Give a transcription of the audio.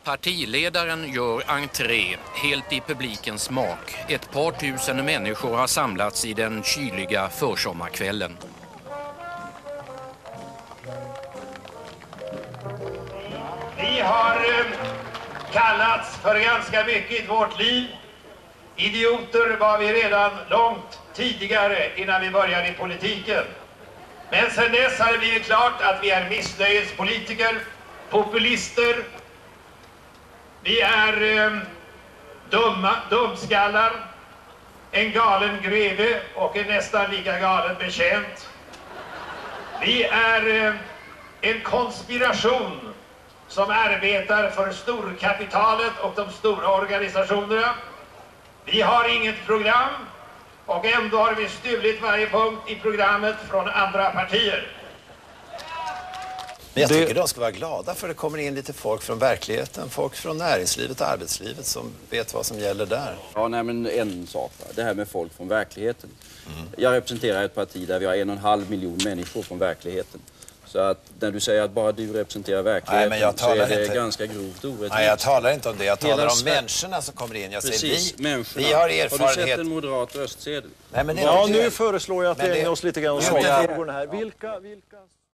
Partiledaren gör entré, helt i publikens smak. Ett par tusen människor har samlats i den kyliga försommarkvällen. Vi har kallats för ganska mycket i vårt liv. Idioter var vi redan långt tidigare innan vi började i politiken. Men sen dess har det blivit klart att vi är missnöjespolitiker, populister. Vi är dumskallar, en galen greve och en nästan lika galen betjänt. Vi är en konspiration som arbetar för storkapitalet och de stora organisationerna. Vi har inget program och ändå har vi stulit varje punkt i programmet från andra partier. Men jag tycker de ska vara glada för det kommer in lite folk från verkligheten, folk från näringslivet och arbetslivet som vet vad som gäller där. Ja, nej, men en sak, det här med folk från verkligheten. Jag representerar ett parti där vi har 1,5 miljon människor från verkligheten. Så att när du säger att bara du representerar verkligheten så är det ganska grovt orättvist. Nej, jag talar inte om det. Jag talar om människorna som kommer in. Jag säger vi har erfarenhet. Har du sett en moderat röstsedel? Nej, men nu föreslår jag att vi ägnar oss lite grann åt frågorna här. Vilka